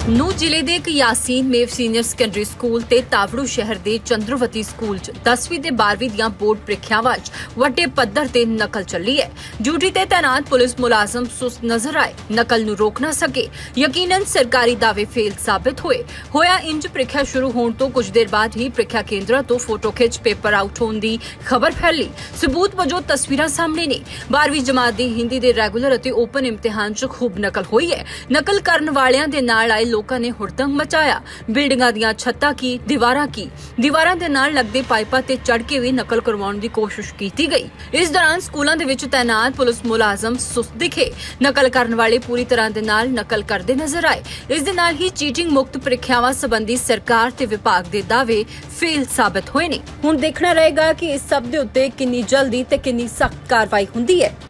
ਨੂੰ ਜ਼ਿਲ੍ਹੇ ਦੇ Yasin Mev senior secondary school ਤੇ ਤਾਵੜੂ ਸ਼ਹਿਰ ਦੇ ਚੰਦਰਵਤੀ ਸਕੂਲ 'ਚ 10ਵੀਂ ਤੇ 12ਵੀਂ ਦੀਆਂ ਬੋਰਡ ਪ੍ਰੀਖਿਆਵਾਂ 'ਚ ਵੱਡੇ ਪੱਧਰ ਤੇ ਨਕਲ ਚੱਲੀ ਹੈ। ਡਿਊਟੀ ਤੇ ਤੈਨਾਤ ਪੁਲਿਸ ਮੁਲਾਜ਼ਮ ਸੁਸਤ ਨਜ਼ਰ ਆਏ, ਨਕਲ ਨੂੰ ਰੋਕ ਨਾ ਸਕੇ। ਯਕੀਨਨ ਸਰਕਾਰੀ ਦਾਅਵੇ ਫੇਲ ਸਾਬਿਤ ਹੋਇਆ ਇੰਜ ਪ੍ਰੀਖਿਆ ਸ਼ੁਰੂ ਹੋਣ ਤੋਂ ਕੁਝ ਦੇਰ ਬਾਅਦ ਹੀ ਪ੍ਰੀਖਿਆ ਕੇਂਦਰਾਂ ਤੋਂ ਫੋਟੋ ਖਿੱਚ ਪੇਪਰ ਆਊਟ ਹੋਣ ਦੀ ਖਬਰ ਫੈਲੀ। ਸਬੂਤ ਵਜੋਂ ਤਸਵੀਰਾਂ ਸਾਹਮਣੇ ਨੇ। 12ਵੀਂ ਜਮਾਤ ਦੀ ਹਿੰਦੀ ਦੇ ਰੈਗੂਲਰ ਅਤੇ ਓਪਨ ਇਮਤਿਹਾਨ 'ਚ ਖੂਬ ਨਕਲ ਹੋਈ ਹੈ। ਨਕਲ ਕਰਨ ਵਾਲਿਆਂ ਦੇ ਨਾਲ ਆਏ ਲੋਕਾਂ ਨੇ ਹੁੜਦੰਗ ਮਚਾਇਆ। ਬਿਲਡਿੰਗਾਂ ਦੀਆਂ ਛੱਤਾਂ ਦੀਵਾਰਾਂ ਦੇ ਨਾਲ ਲੱਗਦੇ ਪਾਈਪਾਂ ਤੇ ਚੜ੍ਹ ਕੇ ਵੀ ਨਕਲ ਕਰਵਾਉਣ ਦੀ ਕੋਸ਼ਿਸ਼ ਕੀਤੀ ਗਈ। ਇਸ ਦੌਰਾਨ ਸਕੂਲਾਂ ਦੇ ਵਿੱਚ ਤੈਨਾਤ ਪੁਲਿਸ ਮੁਲਾਜ਼ਮ ਸੁਸਤ ਦਿਖੇ। ਨਕਲ ਕਰਨ ਵਾਲੇ ਪੂਰੀ ਤਰ੍ਹਾਂ ਦੇ ਨਾਲ ਨਕਲ ਕਰਦੇ ਨਜ਼ਰ ਆਏ। ਇਸ ਦੇ ਨਾਲ ਹੀ ਚੀਟਿੰਗ ਮੁਕਤ ਪ੍ਰੀਖਿਆਵਾਂ ਸੰਬੰਧੀ ਸਰਕਾਰ ਤੇ ਵਿਭਾਗ ਦੇ ਦਾਅਵੇ ਫੇਲ ਸਾਬਿਤ ਹੋਏ ਨੇ। ਹੁਣ ਦੇਖਣਾ ਰਹੇਗਾ ਕਿ ਇਸ ਸਭ ਦੇ ਉੱਤੇ ਕਿੰਨੀ ਜਲਦੀ ਤੇ ਕਿੰਨੀ ਸਖਤ ਕਾਰਵਾਈ ਹੁੰਦੀ ਹੈ।